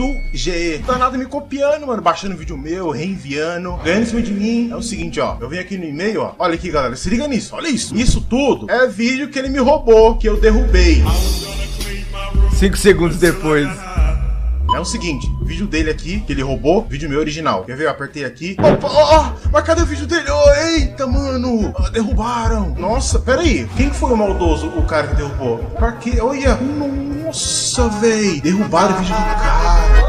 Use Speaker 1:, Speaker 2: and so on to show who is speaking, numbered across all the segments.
Speaker 1: G. Não tá nada me copiando, mano. Baixando vídeo meu, reenviando, ganhando em cima de mim. É o seguinte, ó. Eu venho aqui no e-mail, ó. Olha aqui, galera. Se liga nisso. Olha isso. Isso tudo é vídeo que ele me roubou, que eu derrubei.
Speaker 2: 5 segundos depois.
Speaker 1: É o seguinte, o vídeo dele aqui, que ele roubou, vídeo meu original. Quer ver? Eu apertei aqui. Opa, ó, mas cadê o vídeo dele? Oh, eita, mano, derrubaram. Nossa, pera aí. Quem foi o maldoso, o cara que derrubou? Pra quê? Olha, nossa, véi. Derrubaram o vídeo do cara.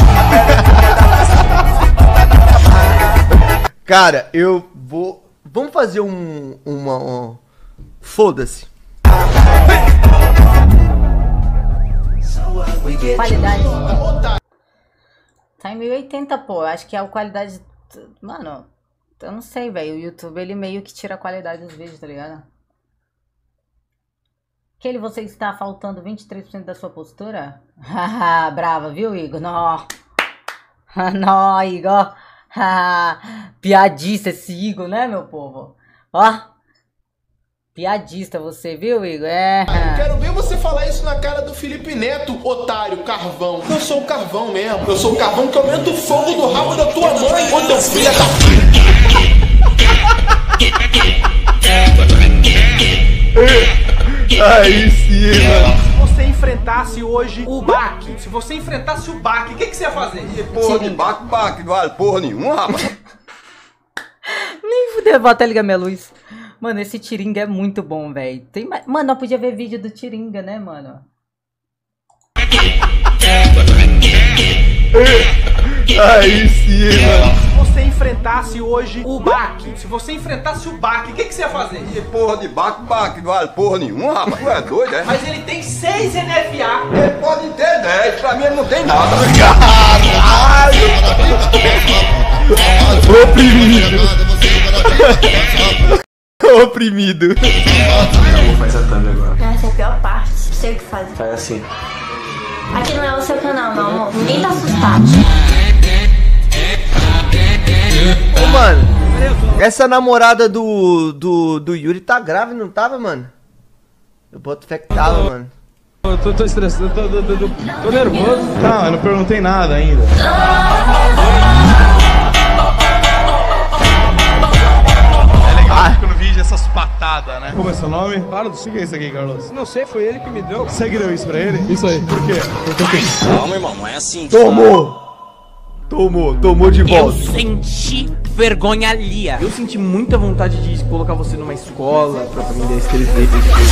Speaker 2: Cara, eu vou... Vamos fazer foda-se.
Speaker 3: Qualidade. Tá em 1080, pô. Acho que é a qualidade... Mano, eu não sei, velho. O YouTube, ele meio que tira a qualidade dos vídeos, tá ligado? Você está faltando 23% da sua postura? Haha, brava, viu, Igor? Nó. Nó, Igor. Piadista esse Igor, né, meu povo? Ó. Piadista você, viu, Igor? É.
Speaker 4: Quero ver você falar isso na cara do Felipe Neto, otário, carvão. Eu sou o carvão mesmo. Eu sou o carvão que aumenta o fogo do rabo da tua mãe, ô teu filho da...
Speaker 2: Aí sim, mano.
Speaker 5: Se você enfrentasse hoje o Bach, o que você ia fazer?
Speaker 6: Porra de Bach, não vale porra nenhuma, rapaz.
Speaker 3: Nem fudeu, vou até ligar minha luz. Mano, esse Tiringa é muito bom, velho. Mano, eu podia ver vídeo do Tiringa, né, mano?
Speaker 2: Aí sim, mano.
Speaker 5: Se você enfrentasse hoje o Bach, o que você ia fazer?
Speaker 6: Porra de Bach, não vale porra nenhuma, rapaz. Tu é doido, é?
Speaker 5: Mas ele tem 6 NFA.
Speaker 6: Ele pode ter 10, pra mim ele não tem nada.
Speaker 2: Oprimido. Oprimido.
Speaker 7: Faz a thumb agora.
Speaker 8: Essa é a pior parte. Sei o que fazer.
Speaker 7: Faz assim.
Speaker 8: Aqui não é o seu canal, não, amor. Ninguém tá assustado.
Speaker 2: Ô, mano, essa namorada do Yuri tá grávida, não tava, mano? Eu boto fé que tava, mano.
Speaker 9: Eu tô estressado, tô nervoso. Não, eu não perguntei nada ainda.
Speaker 10: No vídeo essas patadas, né?
Speaker 9: Como é seu nome? Carlos, o que é isso aqui, Carlos?
Speaker 5: Não sei, foi ele que me deu.
Speaker 9: Você que deu isso pra ele?
Speaker 5: Isso aí.
Speaker 9: Por quê?
Speaker 6: Calma, irmão, não é assim.
Speaker 2: Tomou de volta.
Speaker 11: Eu senti vergonha alheia.
Speaker 12: Eu senti muita vontade de colocar você numa escola pra aprender a escrever.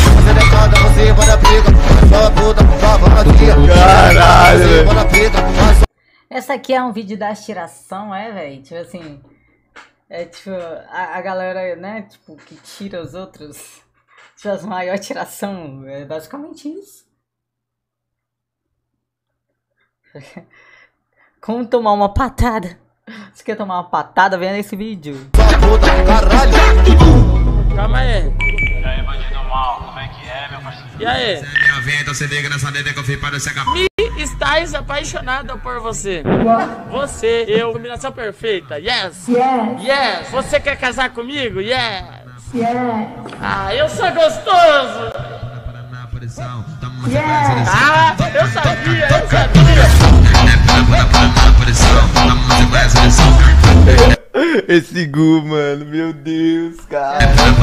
Speaker 2: Caralho.
Speaker 3: Essa aqui é um vídeo da tiração, velho? Tipo assim... É tipo, a galera, né, tipo, que tira os outros. Tipo, as maiores tiração. É basicamente isso. Como tomar uma patada? Você quer tomar uma patada? Venha nesse vídeo.
Speaker 11: Calma aí.
Speaker 10: E aí, bandido mal, como é que é, meu parceiro?
Speaker 11: E aí? Me estás apaixonada por você. Você, eu, combinação perfeita. Yes. Yes. Você quer casar comigo? Yes. Ah, eu sou gostoso. Ah, eu sabia.
Speaker 2: Esse Gu, mano, meu Deus, cara.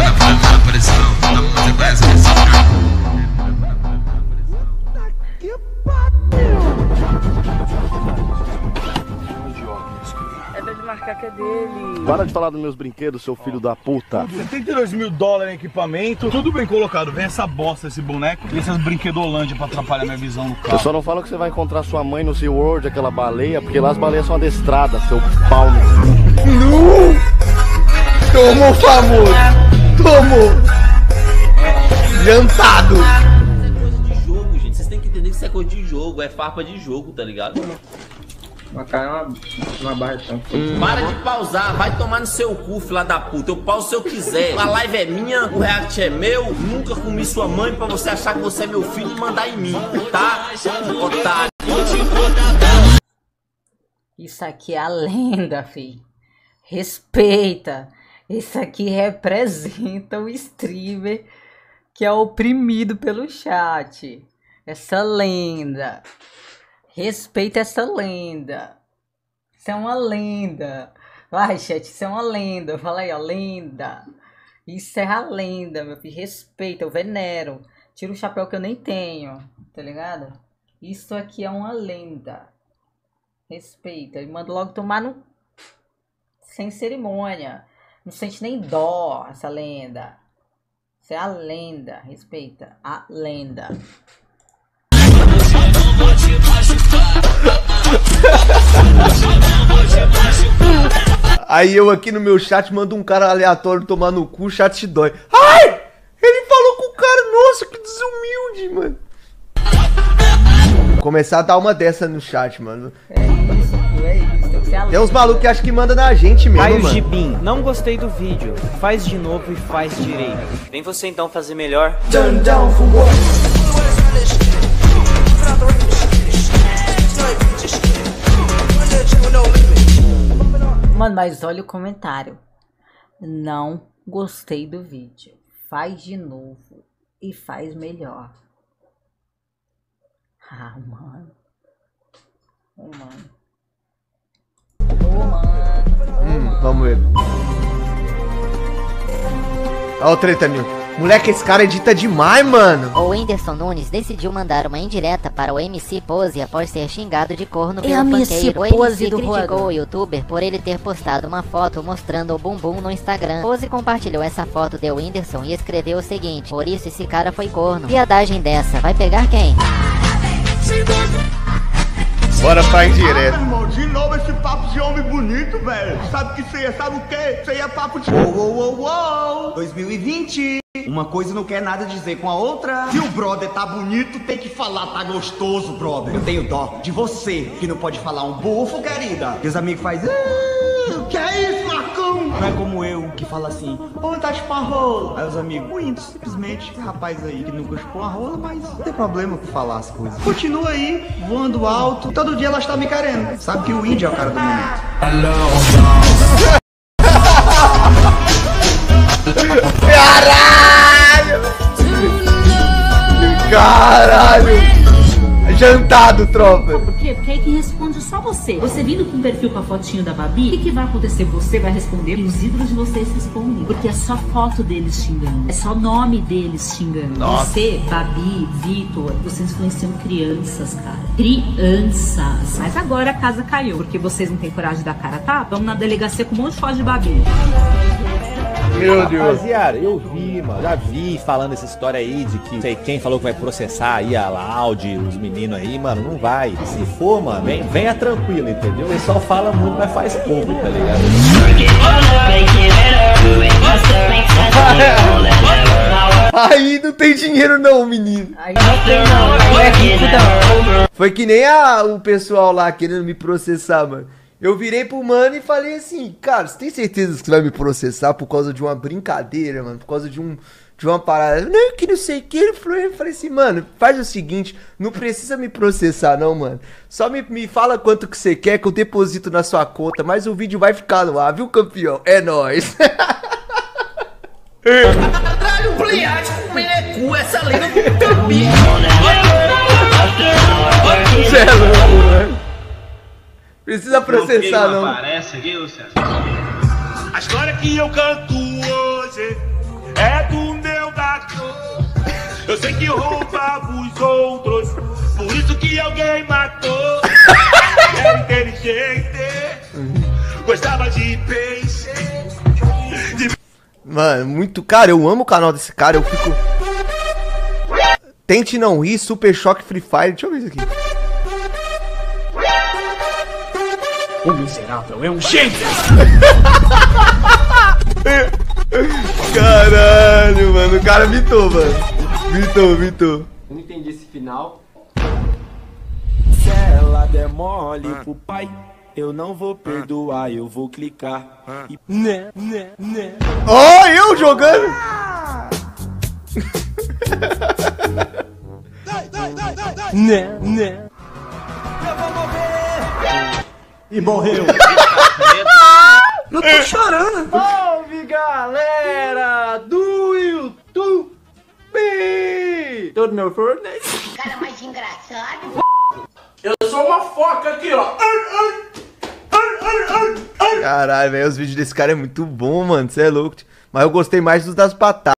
Speaker 11: É pra ele marcar que é dele.
Speaker 13: Para de falar dos meus brinquedos, seu filho da puta.
Speaker 9: 72 mil dólares em equipamento, tudo bem colocado. Vem essa bosta, esse boneco e essas brinquedolândia pra atrapalhar minha visão no carro.
Speaker 13: Eu só não falo que você vai encontrar sua mãe no SeaWorld, aquela baleia, porque lá as baleias são adestradas, seu pau no cu.
Speaker 2: Tomou famoso. Tomou. Jantado.
Speaker 14: Isso é coisa de jogo, gente. Vocês têm que entender que isso é coisa de jogo, é farpa de jogo, tá ligado?
Speaker 12: Uma cara é uma barra tão.
Speaker 14: Para de pausar, vai tomar no seu cu, filha da puta. Eu pauso se eu quiser. A live é minha, o react é meu. Nunca comi sua mãe pra você achar que você é meu filho e mandar em mim, tá? Otário.
Speaker 3: Isso aqui é a lenda, fi. Respeita. Isso aqui representa o streamer que é oprimido pelo chat. Essa lenda. Respeita essa lenda. Isso é uma lenda. Vai, chat, isso é uma lenda. Fala aí, ó, lenda. Isso é a lenda, meu filho. Respeita, eu venero. Tira o chapéu que eu nem tenho, tá ligado? Isso aqui é uma lenda. Respeita. E manda logo tomar no... sem cerimônia. Não sente nem dó essa lenda. Isso é a lenda. Respeita. A lenda.
Speaker 2: Aí eu aqui no meu chat mando um cara aleatório tomar no cu, o chat te dói. Ai! Ele falou com o cara, nossa, que desumilde, mano. Vou começar a dar uma dessa no chat, mano.
Speaker 3: É isso.
Speaker 2: Tem uns malucos que acham que manda na gente mesmo,
Speaker 15: Caio
Speaker 2: mano.
Speaker 15: Gibim, não gostei do vídeo. Faz de novo e faz direito. Vem você então fazer melhor.
Speaker 3: Mano, mas olha o comentário. Não gostei do vídeo. Faz de novo e faz melhor. Ah, mano. Oh, mano.
Speaker 2: Vamos ver. Olha o treta, Nil. Moleque, esse cara edita demais, mano.
Speaker 16: O Whindersson Nunes decidiu mandar uma indireta para o MC Pose após ser xingado de corno pelo
Speaker 3: MC
Speaker 16: funkeiro. O
Speaker 3: Pose
Speaker 16: MC
Speaker 3: do
Speaker 16: criticou
Speaker 3: Rodo.
Speaker 16: o youtuber por ele ter postado uma foto mostrando o bumbum no Instagram. Pose compartilhou essa foto de Whindersson e escreveu o seguinte: por isso esse cara foi corno. Viadagem dessa, vai pegar quem?
Speaker 2: Bora pra indireta.
Speaker 6: Irmão, de novo esse papo de homem bonito, velho. Sabe que você sabe o quê? Isso aí é papo de... Uou, 2020. Uma coisa não quer nada dizer com a outra. Se o brother tá bonito, tem que falar tá gostoso, brother. Eu tenho dó de você, que não pode falar um bufo, querida. E os amigos fazem... que é isso, Marcão? Não é como eu, que fala assim, ô, tá chupando a rola. Aí os amigos, muito simplesmente, esse rapaz aí que nunca chupou a rola, mas não tem problema com falar as coisas. Continua aí, voando alto, todo dia ela está me querendo. Sabe que o índio é o cara do momento.
Speaker 2: Caralho! Caralho! Jantado, tropa.
Speaker 17: Por quê? Porque aí quem responde só você. Você vindo com um perfil com a fotinho da Babi, o que vai acontecer? Você vai responder e os ídolos de vocês respondem. Porque é só foto deles xingando. É só nome deles xingando.
Speaker 2: Nossa.
Speaker 17: Você, Babi, Vitor, vocês influenciam crianças, cara. Crianças. Mas agora a casa caiu. Porque vocês não têm coragem de dar cara, tá? Vamos na delegacia com um monte de foto de Babi.
Speaker 2: Meu Deus.
Speaker 18: Rapaziada, eu vi, mano, já vi falando essa história aí de que sei quem falou que vai processar aí a Audi, os meninos aí, mano, não vai. Se for, mano, venha tranquilo, entendeu? O pessoal fala muito, mas faz pouco, tá ligado?
Speaker 2: Aí não tem dinheiro não, menino.
Speaker 3: Aí não tem não é rico não.
Speaker 2: Foi que nem o pessoal lá querendo me processar, mano. Eu virei pro mano e falei assim, cara, você tem certeza que você vai me processar por causa de uma brincadeira, mano? Por causa de uma parada? Não, que não sei o que. Eu falei assim, mano, faz o seguinte, não precisa me processar não, mano. Só me fala quanto que você quer que eu deposito na sua conta, mas o vídeo vai ficar no ar, viu, campeão? É nóis.
Speaker 14: Caralho, pliante, menecu, essa lenda do caminho.
Speaker 2: Cê é louco, mano. Precisa processar, não.
Speaker 10: Aparece aqui, Luciano.
Speaker 19: A história que eu canto hoje é do meu gato. Eu sei que roubava os outros, por isso que alguém matou. Era inteligente, gostava de peixe.
Speaker 2: Mano, muito... Cara, eu amo o canal desse cara, eu fico... Tente não rir, Super Choque Free Fire. Deixa eu ver isso aqui.
Speaker 19: O miserável é um gênio!
Speaker 2: Caralho, mano. O cara mitou, mano. Mitou.
Speaker 12: Eu não entendi esse final. Se ela der mole pro pai, eu não vou perdoar, eu vou clicar. E...
Speaker 2: Ó, eu jogando!
Speaker 19: E morreu!
Speaker 12: Não tô chorando!
Speaker 2: Salve, galera do YouTube!
Speaker 12: Todo meu Fortnite!
Speaker 8: Cara mais engraçado.
Speaker 14: Eu
Speaker 5: sou uma foca aqui, ó.
Speaker 2: Caralho, velho, os vídeos desse cara é muito bom, mano. Você é louco. Mas eu gostei mais dos das batatas.